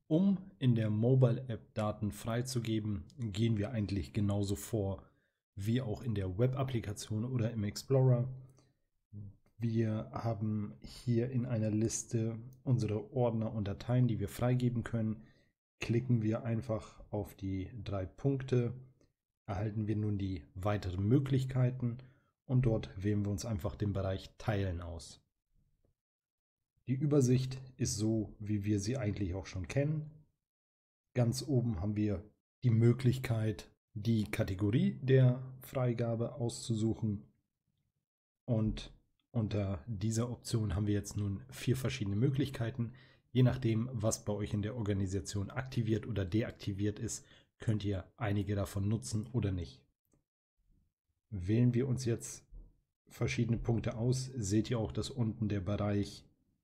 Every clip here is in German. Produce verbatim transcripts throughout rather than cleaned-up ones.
Um in der Mobile App Daten freizugeben, gehen wir eigentlich genauso vor wie auch in der Web-Applikation oder im Explorer. Wir haben hier in einer Liste unsere Ordner und Dateien, die wir freigeben können. Klicken wir einfach auf die drei Punkte, erhalten wir nun die weiteren Möglichkeiten und dort wählen wir uns einfach den Bereich Teilen aus. Die Übersicht ist so, wie wir sie eigentlich auch schon kennen. Ganz oben haben wir die Möglichkeit, die Kategorie der Freigabe auszusuchen. Und unter dieser Option haben wir jetzt nun vier verschiedene Möglichkeiten. Je nachdem, was bei euch in der Organisation aktiviert oder deaktiviert ist, könnt ihr einige davon nutzen oder nicht. Wählen wir uns jetzt verschiedene Punkte aus, seht ihr auch, dass unten der Bereich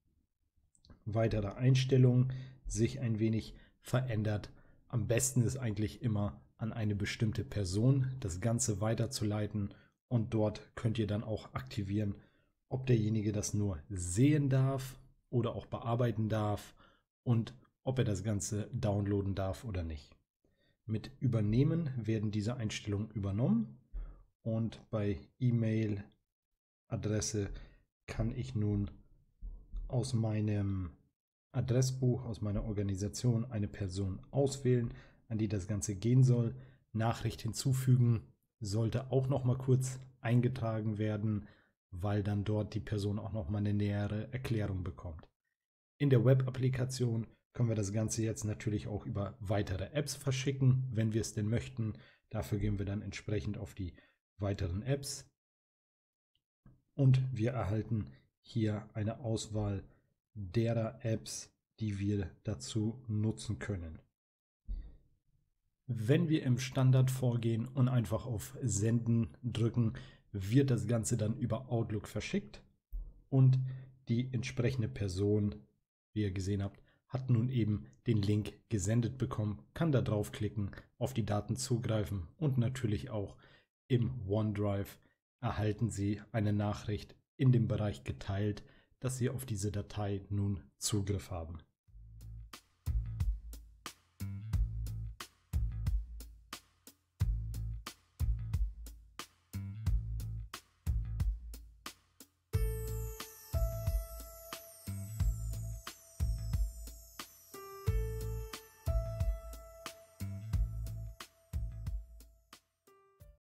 weitere Einstellungen sich ein wenig verändert. Am besten ist eigentlich immer an eine bestimmte Person das Ganze weiterzuleiten und dort könnt ihr dann auch aktivieren, ob derjenige das nur sehen darf oder auch bearbeiten darf und ob er das Ganze downloaden darf oder nicht. Mit Übernehmen werden diese Einstellungen übernommen und bei E-Mail-Adresse kann ich nun aus meinem Adressbuch, aus meiner Organisation eine Person auswählen, an die das Ganze gehen soll. Nachricht hinzufügen sollte auch noch mal kurz eingetragen werden, weil dann dort die Person auch noch mal eine nähere Erklärung bekommt. In der Web-Applikation können wir das Ganze jetzt natürlich auch über weitere Apps verschicken, wenn wir es denn möchten. Dafür gehen wir dann entsprechend auf die weiteren Apps und wir erhalten hier eine Auswahl derer Apps, die wir dazu nutzen können. Wenn wir im Standard vorgehen und einfach auf Senden drücken, wird das Ganze dann über Outlook verschickt und die entsprechende Person, wie ihr gesehen habt, hat nun eben den Link gesendet bekommen, kann da draufklicken, auf die Daten zugreifen und natürlich auch im OneDrive erhalten Sie eine Nachricht in dem Bereich geteilt, dass Sie auf diese Datei nun Zugriff haben.